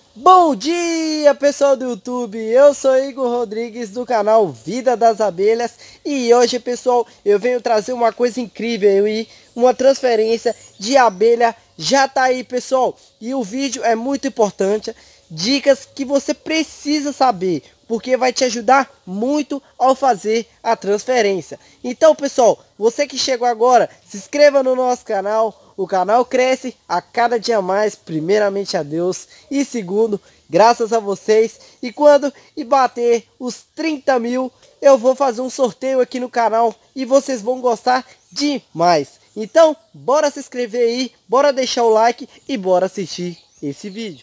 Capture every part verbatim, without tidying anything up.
Bom dia, pessoal do YouTube, eu sou Igor Rodrigues do canal Vida das Abelhas e hoje, pessoal, eu venho trazer uma coisa incrível e uma transferência de abelha já tá aí, pessoal, e o vídeo é muito importante, dicas que você precisa saber, porque vai te ajudar muito ao fazer a transferência. Então, pessoal, você que chegou agora, se inscreva no nosso canal. O canal cresce a cada dia mais, primeiramente a Deus e segundo, graças a vocês. E quando e bater os trinta mil, eu vou fazer um sorteio aqui no canal e vocês vão gostar demais. Então, bora se inscrever aí, bora deixar o like e bora assistir esse vídeo.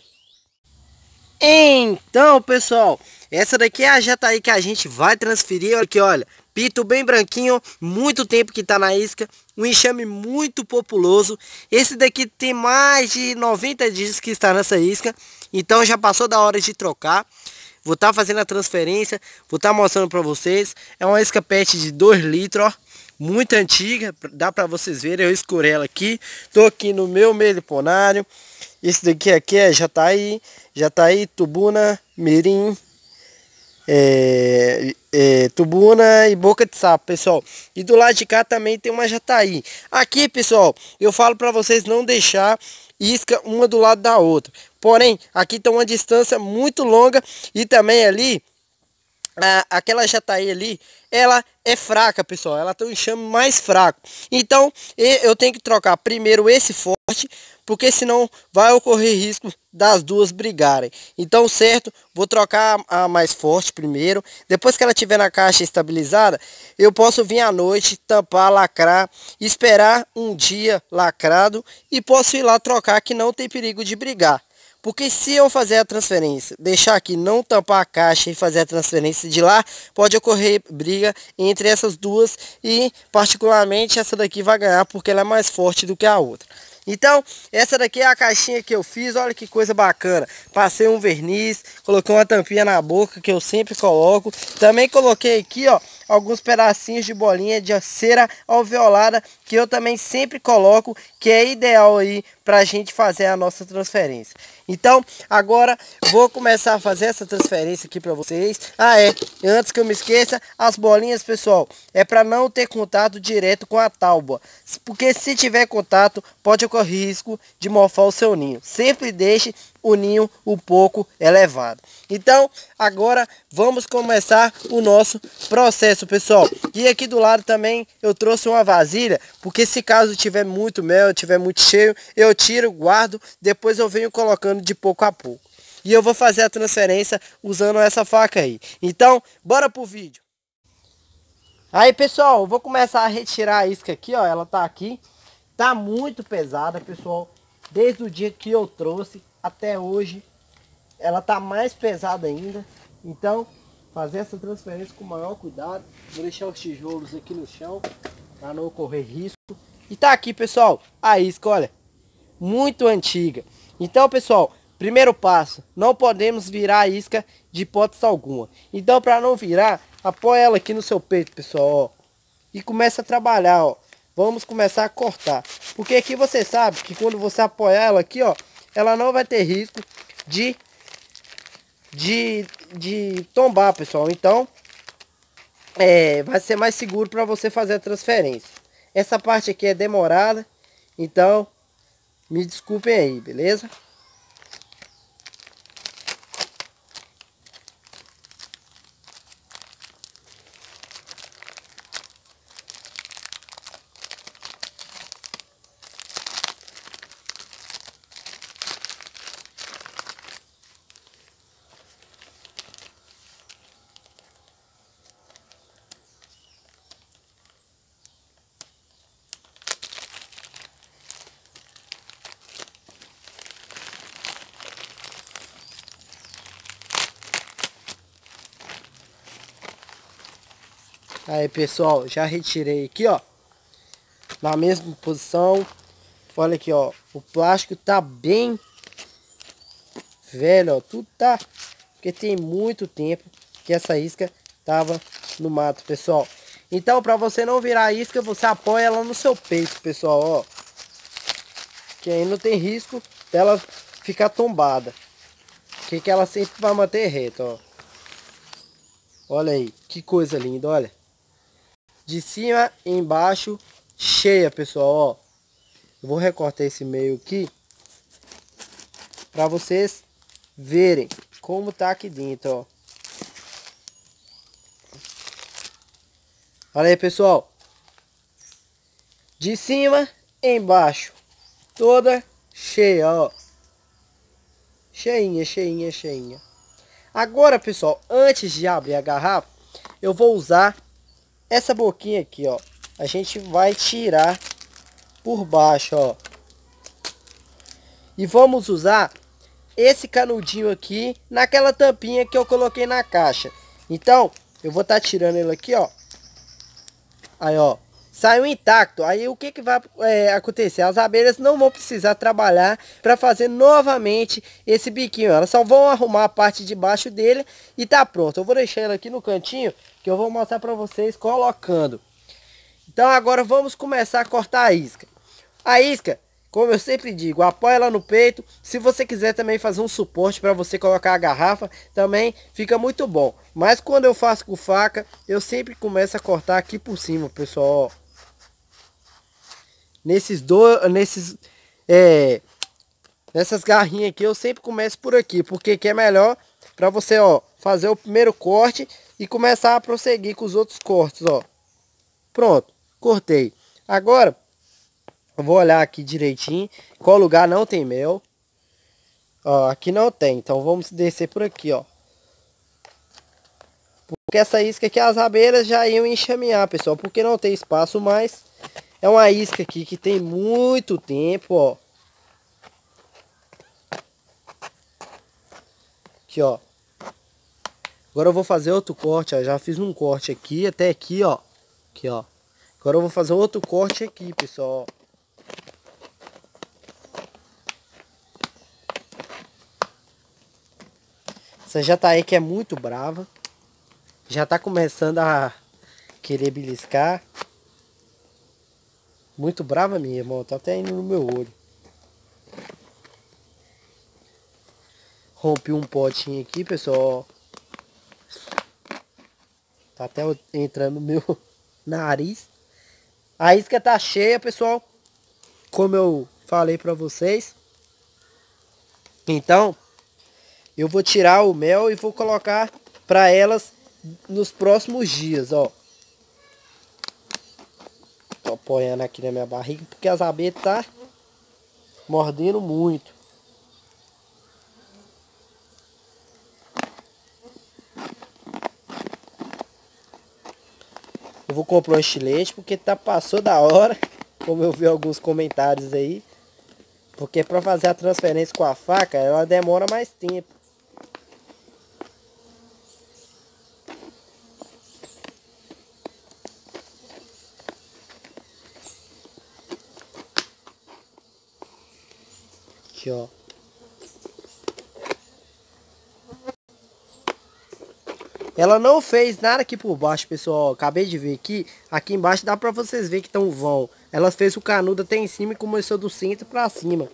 Então, pessoal, essa daqui é a jataí que a gente vai transferir. Olha aqui, olha, pito bem branquinho, muito tempo que tá na isca, um enxame muito populoso. Esse daqui tem mais de noventa dias que está nessa isca, então já passou da hora de trocar. Vou estar tá fazendo a transferência, vou estar tá mostrando para vocês. É uma isca pet de dois litros, ó, muito antiga, dá para vocês verem. Eu escurei ela aqui, tô aqui no meu meliponário. Esse daqui aqui é jataí, jataí, tubuna, mirim, é, é, tubuna e boca de sapo, pessoal. E do lado de cá também tem uma jataí. Aqui, pessoal, eu falo para vocês não deixar isca uma do lado da outra. Porém, aqui tem uma distância muito longa e também ali, a, aquela jataí ali, ela é fraca, pessoal. Ela tem um enxame mais fraco. Então, eu tenho que trocar primeiro esse forte, porque senão vai ocorrer risco das duas brigarem. Então, certo, vou trocar a mais forte primeiro. Depois que ela estiver na caixa estabilizada, eu posso vir à noite, tampar, lacrar, esperar um dia lacrado e posso ir lá trocar, que não tem perigo de brigar. Porque se eu fazer a transferência, deixar aqui, não tampar a caixa e fazer a transferência de lá, pode ocorrer briga entre essas duas e particularmente essa daqui vai ganhar porque ela é mais forte do que a outra. Então, essa daqui é a caixinha que eu fiz, olha que coisa bacana. Passei um verniz, coloquei uma tampinha na boca que eu sempre coloco. Também coloquei aqui, ó, alguns pedacinhos de bolinha de cera alveolada que eu também sempre coloco, que é ideal aí pra gente fazer a nossa transferência. Então, agora vou começar a fazer essa transferência aqui para vocês. Ah, é, antes que eu me esqueça, as bolinhas, pessoal, é para não ter contato direto com a tábua, porque se tiver contato, pode ocorrer risco de mofar o seu ninho. Sempre deixe o ninho um pouco elevado. Então, agora vamos começar o nosso processo, pessoal. E aqui do lado também eu trouxe uma vasilha, porque se caso tiver muito mel, tiver muito cheio, eu tiro, guardo, depois eu venho colocando de pouco a pouco. E eu vou fazer a transferência usando essa faca aí. Então, bora pro vídeo. Aí, pessoal, eu vou começar a retirar a isca aqui, ó, ela tá aqui. Tá muito pesada, pessoal. Desde o dia que eu trouxe até hoje, ela tá mais pesada ainda. Então, fazer essa transferência com o maior cuidado. Vou deixar os tijolos aqui no chão para não ocorrer risco. E tá aqui, pessoal, a isca, olha, muito antiga. Então, pessoal, primeiro passo, não podemos virar a isca de hipótese alguma. Então, para não virar, apoia ela aqui no seu peito, pessoal, ó, e começa a trabalhar, ó. Vamos começar a cortar, porque aqui você sabe que quando você apoiar ela aqui, ó, ela não vai ter risco de de, de tombar, pessoal. Então, é, vai ser mais seguro para você fazer a transferência. Essa parte aqui é demorada, então me desculpem aí, beleza? Aí, pessoal, já retirei aqui, ó, na mesma posição. Olha aqui, ó, o plástico tá bem velho, ó, tudo tá, porque tem muito tempo que essa isca tava no mato, pessoal. Então, para você não virar a isca, você apoia ela no seu peito, pessoal, ó, que aí não tem risco dela ficar tombada. Que que ela sempre vai manter reta, ó. Olha aí, que coisa linda, olha. De cima e embaixo, cheia, pessoal, ó. Eu vou recortar esse meio aqui para vocês verem como tá aqui dentro, ó. Olha aí, pessoal. De cima e embaixo, toda cheia, ó. Cheinha, cheinha, cheinha. Agora, pessoal, antes de abrir a garrafa, eu vou usar essa boquinha aqui, ó. A gente vai tirar por baixo, ó. E vamos usar esse canudinho aqui naquela tampinha que eu coloquei na caixa. Então, eu vou estar tá tirando ele aqui, ó. Aí, ó. Saiu intacto. Aí o que que vai é, acontecer? As abelhas não vão precisar trabalhar para fazer novamente esse biquinho. Elas só vão arrumar a parte de baixo dele e tá pronto. Eu vou deixar ele aqui no cantinho que eu vou mostrar para vocês colocando. Então agora vamos começar a cortar a isca. A isca, como eu sempre digo, apoia ela no peito. Se você quiser também fazer um suporte para você colocar a garrafa, também fica muito bom. Mas quando eu faço com faca, eu sempre começo a cortar aqui por cima, pessoal, ó. Nesses dois, nesses, é, nessas garrinhas aqui eu sempre começo por aqui, porque que é melhor para você, ó, fazer o primeiro corte e começar a prosseguir com os outros cortes, ó. Pronto, cortei. Agora, eu vou olhar aqui direitinho, qual lugar não tem mel. Ó, aqui não tem, então vamos descer por aqui, ó. Porque essa isca aqui as abelhas já iam enxamear, pessoal, porque não tem espaço mais. É uma isca aqui que tem muito tempo, ó. Aqui, ó. Agora eu vou fazer outro corte, ó. Já fiz um corte aqui, até aqui, ó. Aqui, ó. Agora eu vou fazer outro corte aqui, pessoal. Essa jataí que é muito brava. Já tá começando a querer beliscar. Muito brava minha, irmão. Tá até indo no meu olho. Rompi um potinho aqui, pessoal. Tá até entrando no meu nariz. A isca tá cheia, pessoal. Como eu falei pra vocês. Então, eu vou tirar o mel e vou colocar pra elas nos próximos dias, ó. Tô apoiando aqui na minha barriga porque as abelhas tá mordendo muito. Eu vou comprar um estilete porque tá passou da hora, como eu vi alguns comentários aí. Porque para fazer a transferência com a faca, ela demora mais tempo. Aqui, ó. Ela não fez nada aqui por baixo, pessoal. Acabei de ver aqui. Aqui embaixo dá pra vocês verem que estão vão. Ela fez o canudo até em cima e começou do centro pra cima.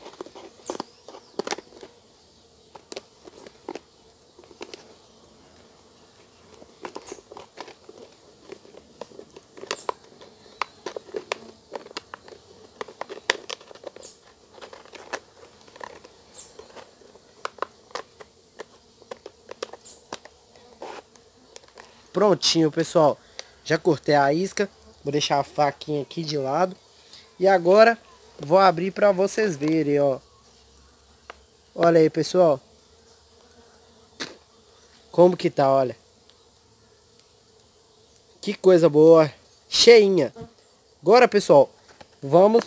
Prontinho, pessoal. Já cortei a isca. Vou deixar a faquinha aqui de lado. E agora vou abrir para vocês verem, ó. Olha aí, pessoal. Como que tá, olha. Que coisa boa. Cheinha. Agora, pessoal, vamos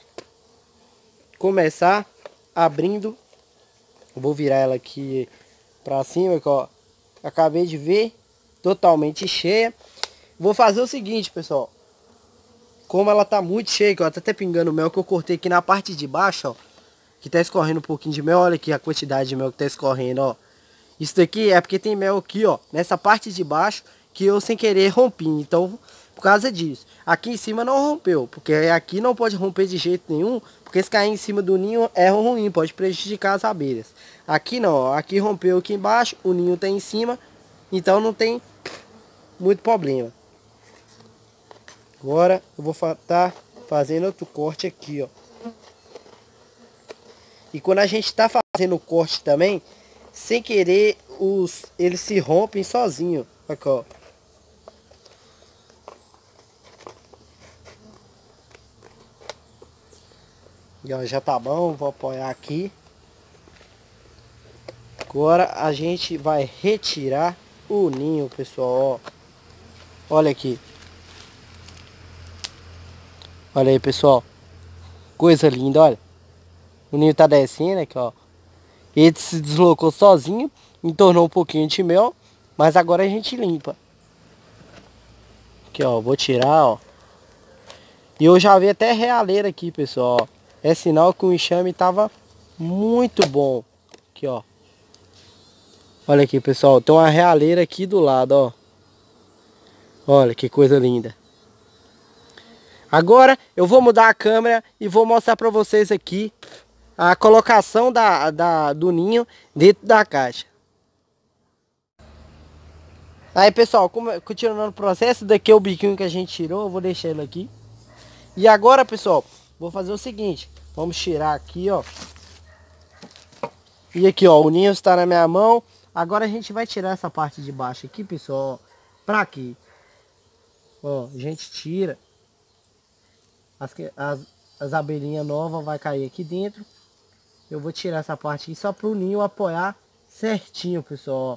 começar abrindo. Vou virar ela aqui para cima, ó. Acabei de ver. Totalmente cheia. Vou fazer o seguinte, pessoal. Como ela tá muito cheia, ó, tá até pingando mel que eu cortei aqui na parte de baixo, ó. Que tá escorrendo um pouquinho de mel. Olha aqui a quantidade de mel que tá escorrendo, ó. Isso daqui é porque tem mel aqui, ó. Nessa parte de baixo que eu sem querer rompi. Então por causa disso. Aqui em cima não rompeu, porque aqui não pode romper de jeito nenhum, porque se cair em cima do ninho é ruim, pode prejudicar as abelhas. Aqui não, ó, aqui rompeu aqui embaixo, o ninho tá em cima, então não tem muito problema. Agora eu vou estar tá fazendo outro corte aqui, ó. E quando a gente tá fazendo o corte também, sem querer, os, eles se rompem sozinho. Aqui, ó. E, ó, já tá bom, vou apoiar aqui. Agora a gente vai retirar o ninho, pessoal, ó. Olha aqui. Olha aí, pessoal. Coisa linda, olha. O ninho tá descendo aqui, ó. Ele se deslocou sozinho, entornou um pouquinho de mel, mas agora a gente limpa. Aqui, ó, vou tirar, ó. E eu já vi até realeira aqui, pessoal, ó. É sinal que o enxame tava muito bom. Aqui, ó. Olha aqui, pessoal, tem uma realeira aqui do lado, ó. Olha que coisa linda. Agora eu vou mudar a câmera e vou mostrar para vocês aqui a colocação da, da, do ninho dentro da caixa. Aí, pessoal, como, continuando o processo, daqui é o biquinho que a gente tirou, eu vou deixar ele aqui. E agora, pessoal, vou fazer o seguinte, vamos tirar aqui, ó. E aqui, ó, o ninho está na minha mão. Agora a gente vai tirar essa parte de baixo aqui, pessoal, ó, pra aqui. Ó, a gente tira. As, as, as abelhinhas novas vai cair aqui dentro. Eu vou tirar essa parte aqui só para o ninho apoiar certinho, pessoal.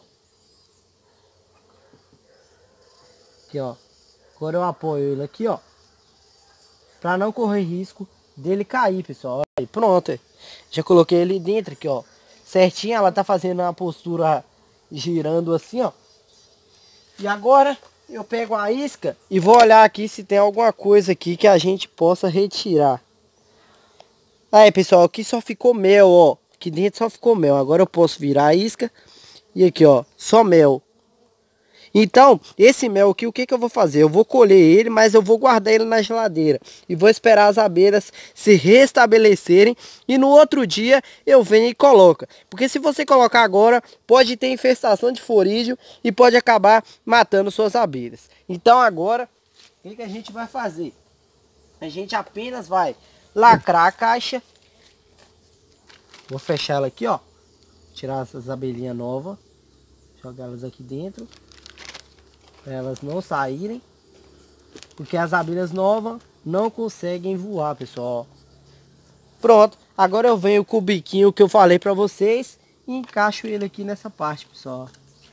Aqui, ó. Agora eu apoio ele aqui, ó. Para não correr risco dele cair, pessoal. Aí, pronto. Já coloquei ele dentro aqui, ó. Certinho, ela tá fazendo uma postura girando assim, ó. E agora eu pego a isca e vou olhar aqui se tem alguma coisa aqui que a gente possa retirar. Aí, pessoal, aqui só ficou mel, ó. Aqui dentro só ficou mel. Agora eu posso virar a isca. E aqui, ó, só mel. Então, esse mel aqui, o que que eu vou fazer? Eu vou colher ele, mas eu vou guardar ele na geladeira. E vou esperar as abelhas se restabelecerem. E no outro dia eu venho e coloco. Porque se você colocar agora, pode ter infestação de florídeo e pode acabar matando suas abelhas. Então agora, o que que a gente vai fazer? A gente apenas vai lacrar a caixa. Vou fechar ela aqui, ó. Tirar essas abelhinhas novas. Jogar elas aqui dentro. Para elas não saírem. Porque as abelhas novas não conseguem voar, pessoal. Pronto. Agora eu venho com o biquinho que eu falei para vocês. E encaixo ele aqui nessa parte, pessoal.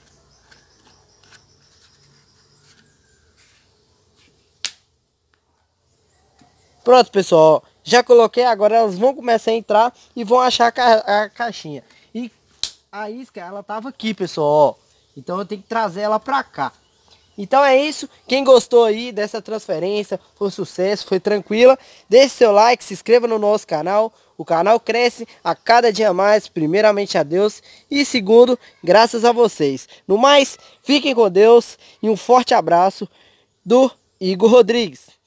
Pronto, pessoal. Já coloquei, agora elas vão começar a entrar e vão achar a, ca a caixinha. E a isca, ela tava aqui, pessoal, ó. Então eu tenho que trazer ela pra cá. Então é isso. Quem gostou aí dessa transferência, foi sucesso, foi tranquila, deixe seu like, se inscreva no nosso canal. O canal cresce a cada dia mais, primeiramente a Deus e segundo, graças a vocês. No mais, fiquem com Deus e um forte abraço do Igor Rodrigues.